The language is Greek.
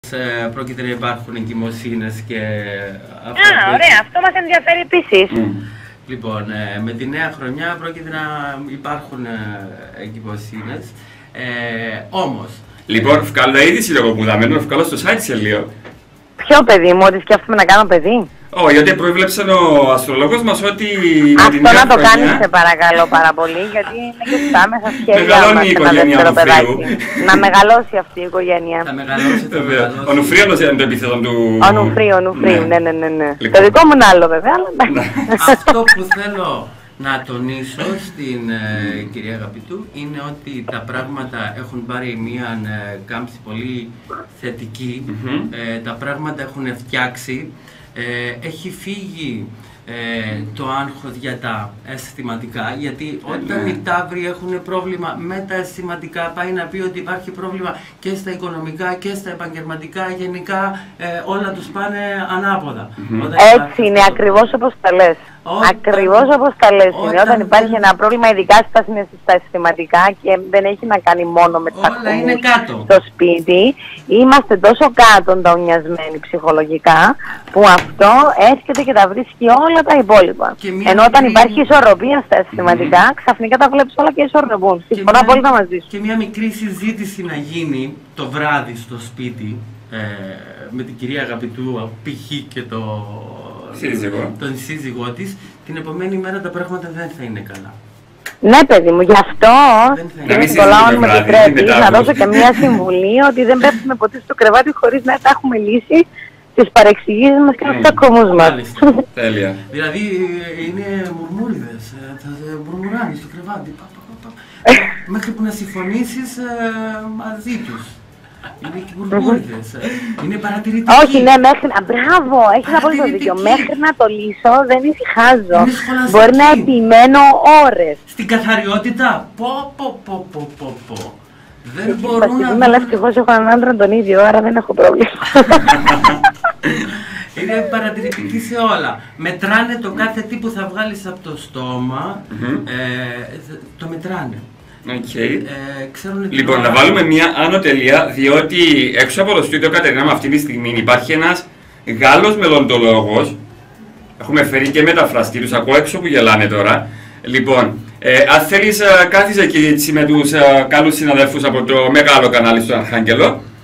Πρόκειται να υπάρχουν εγκυμοσύνες και Α, ωραία, αυτό μας ενδιαφέρει επίσης. Λοιπόν, με τη νέα χρονιά πρόκειται να υπάρχουν εγκυμοσύνες. Όμως... Λοιπόν, βγάλω είδηση λόγω που δάμε, να βγάλω στο site σε λίγο. Ποιο παιδί μου, ότι σκέφτομαι να κάνω παιδί? Όχι, γιατί προέβλεψε ο αστρολόγος μας ότι... Αυτό να το κάνεις σε παρακαλώ πάρα πολύ, γιατί είναι και στα άμεσα σχέδια μας μεγαλώνει η οικογένεια Ονουφρίου. Να μεγαλώσει αυτή η οικογένεια. Θα μεγαλώσει, θα μεγαλώσει. Ο Ονουφρίου είναι το επίθετο του... Ο Ονουφρίου, ναι. Το δικό μου είναι άλλο βέβαια, αλλά... Αυτό που θέλω να τονίσω στην κυρία Αγαπητού είναι ότι τα πράγματα έχουν πάρει μια κάμψη πολύ θετική. Τα πράγματα έχουν φτιάξει. Έχει φύγει το άγχος για τα αισθηματικά, γιατί όταν οι ταύροι έχουν πρόβλημα με τα αισθηματικά, πάει να πει ότι υπάρχει πρόβλημα και στα οικονομικά και στα επαγγελματικά, γενικά όλα τους πάνε ανάποδα. Έτσι είναι, ακριβώς όπως τα λες. Ακριβώς όπως τα λες είναι. Όταν υπάρχει ένα πρόβλημα, ειδικά στα αισθηματικά και δεν έχει να κάνει μόνο με τα κάτω στο σπίτι, είμαστε τόσο κάτω νταουνιασμένοι ψυχολογικά, που αυτό έρχεται και τα βρίσκει όλα τα υπόλοιπα. Ενώ όταν υπάρχει ισορροπία στα αισθηματικά, ξαφνικά τα βλέπεις όλα και ισορροπούν. Συμφωνώ απόλυτα μαζί σου. Και μια μικρή συζήτηση να γίνει το βράδυ στο σπίτι με την κυρία Αγαπητού, π.χ. και τον σύζυγό της, την επομένη μέρα τα πράγματα δεν θα είναι καλά. Ναι, παιδί μου, γι' αυτό κύριε Νικολάου, αν με επιτρέπεις, να δώσω και μια συμβουλή ότι δεν πέφτουμε ποτέ στο κρεβάτι χωρίς να τα έχουμε λύσει τις παρεξηγήσεις μας και τους τσακωμούς μας. Τέλεια. Δηλαδή είναι μουρμούριδες, θα μουρμουράνε στο κρεβάτι, μέχρι που να συμφωνήσεις μαζί τους. Είναι και μουρμούριδες, είναι παρατηρητικοί. Όχι, ναι, μέχρι να... Μπράβο, έχεις απόλυτο δίκιο. Μέχρι να το λύσω δεν ησυχάζω. Μπορεί να επιμένω ώρες. Στην καθαριότητα, πω. Δεν μπορούν να... Είμαι ευτυχώς έχω έναν άντρα τον ίδιο, άρα δεν έχω πρόβλημα. Είναι παρατηρητική σε όλα. Μετράνε το κάθε τι που θα βγάλεις από το στόμα, το μετράνε. Λοιπόν, να βάλουμε μια άνω τελεία, διότι έξω από το στούντιο Κατερίνα με αυτή τη στιγμή υπάρχει ένας Γάλλος μελλοντολόγος. Έχουμε φέρει και μεταφραστή, τους ακούω έξω που γελάνε τώρα. Λοιπόν, αν θέλεις κάθισε εκεί με τους καλούς συναδέλφους από το μεγάλο κανάλι στο Αρχάγγελο.